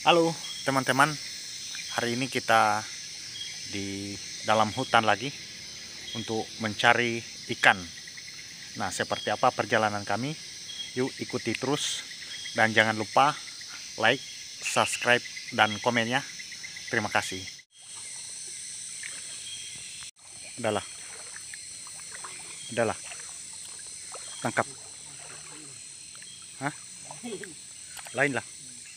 Halo teman-teman, hari ini kita di dalam hutan lagi untuk mencari ikan. Nah, seperti apa perjalanan kami? Yuk ikuti terus dan jangan lupa like, subscribe, dan komennya. Terima kasih. Udahlah, udahlah, tangkap. Hah? Lain lah.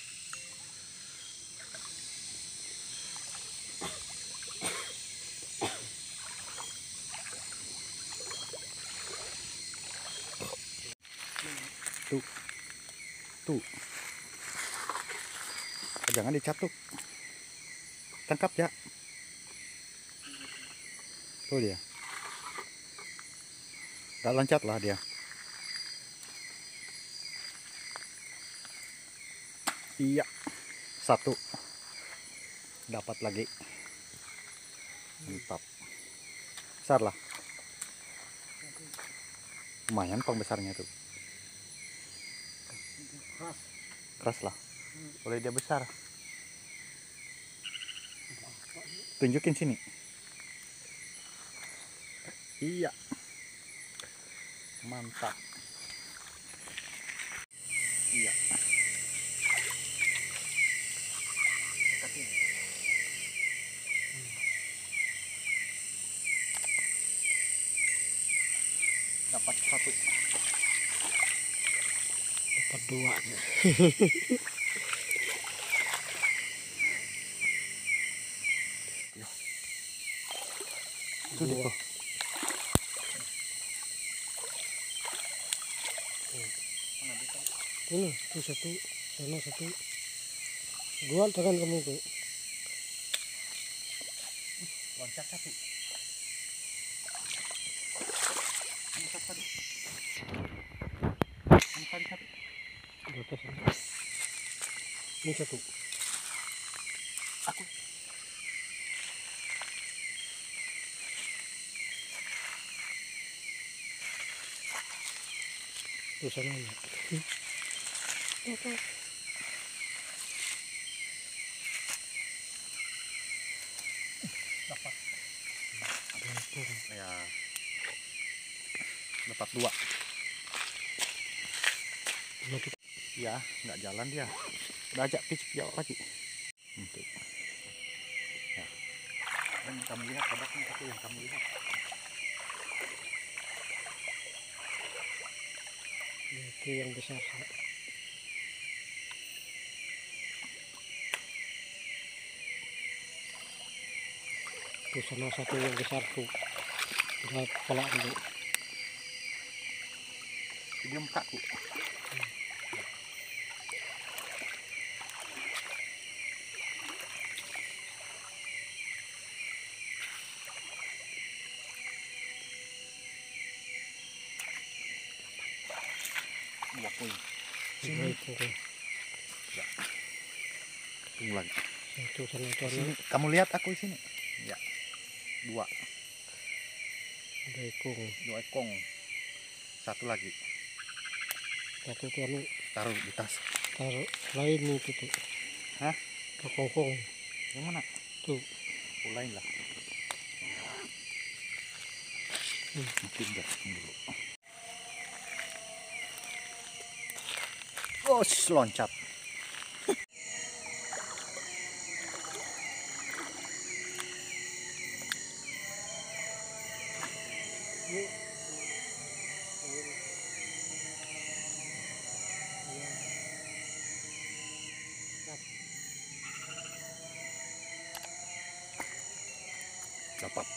Tuh, tuh. Jangan dicatuk. Tangkap ya. Tuh dia. Gak loncat lah dia. Iya, satu. Dapat lagi. Mantap. Besar lah. Lumayan besarnya tuh. Keras lah. Boleh dia besar. Tunjukin sini. Iya. Mantap. Iya. Dapat satu. Dapat dua. Itu deh kok. Ini tuh satu, sana satu. Dua tangan kamu tuh. Loncat satu. Loncat satu. Loncat satu. Di atas sana. Ini satu. Aku. Tuh sana ya. Apa? Dapat. Gantung. Ya. Dapat dua. Mati. Ya, nggak jalan dia. Udah ajak picik jauh lagi. Untuk. Ya. Yang kamu lihat, kodaknya satu yang kamu lihat. Itu yang besar. Tuh sana satu yang besar tuh. Udah kepala dulu. Dia mukaku. Dua poin. Sini itu. Ya. Tunggu lagi. Satu sana Sini. tuh. Kamu lihat aku di sini. Ya. Dua. Ada ekong. Dua ekong. Satu lagi. Satu tuh anu. Taruh di tas. Taruh lain itu tuh. Hah? Kongkong. Yang mana? Tuh. Lain lah. Mungkin dulu. Oh, loncat. Dapat.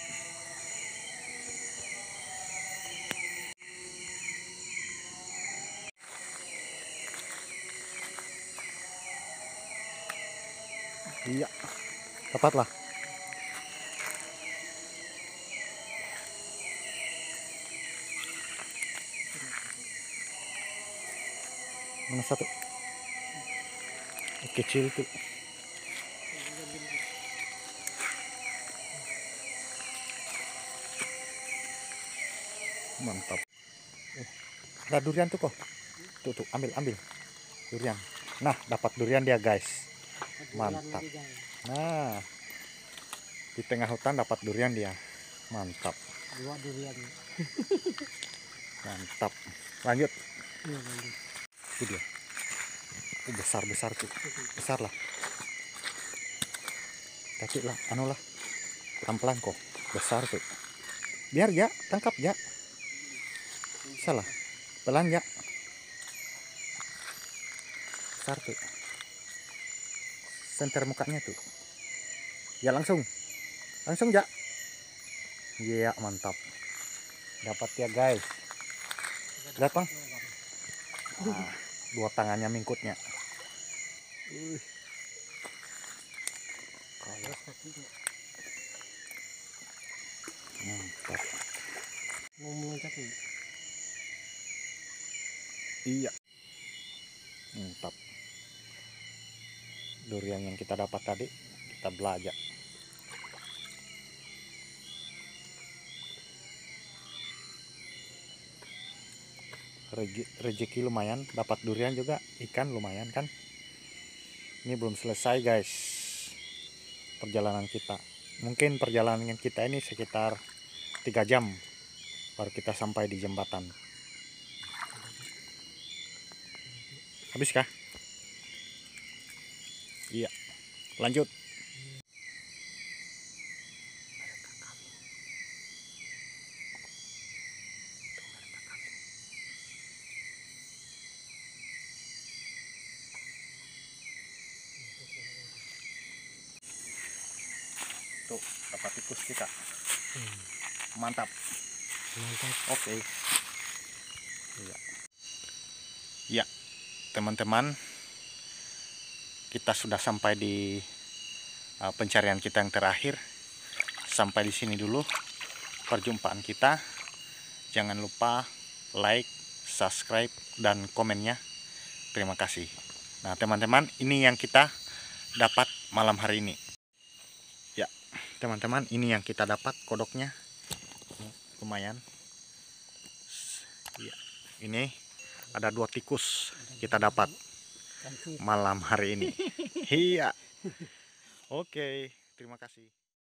Iya. Dapatlah. Mana satu? Kecil tuh. Mantap. Ada durian tuh kok. Tuh, ambil durian. Nah, dapat durian dia guys. Mantap. Nah, di tengah hutan dapat durian dia. Mantap. 2 durian. Mantap. Lanjut. Iya, lanjut. Itu dia. Besar-besar tuh. Besar lah. Tapi lah, anu lah. Pelan-pelan kok. Besar tuh. Biar ya, tangkap ya. Salah. Pelan ya. Besar tuh. Senter mukanya tuh. Ya langsung. Langsung ya. Iya, mantap. Dapat ya guys. Lihat bang. Ah, 2 tangannya mingkutnya. Kalau mantap. Mau meloncat nih. Iya. Mantap. Durian yang kita dapat tadi kita belajak. Rezeki lumayan, dapat durian juga, ikan lumayan kan. Ini belum selesai guys perjalanan kita. Mungkin perjalanan kita ini sekitar 3 jam baru kita sampai di jembatan. Habis kah? Iya. Lanjut. Tuh, dapat tikus kita. Mantap. Mantap. Oke. Iya. Ya, teman-teman, kita sudah sampai di pencarian kita yang terakhir. Sampai di sini dulu perjumpaan kita. Jangan lupa like, subscribe, dan komennya. Terima kasih. Nah, teman-teman, ini yang kita dapat malam hari ini. Ya, teman-teman, ini yang kita dapat kodoknya. Lumayan. Ya, ini ada 2 tikus kita dapat malam hari ini. Iya. Oke, terima kasih.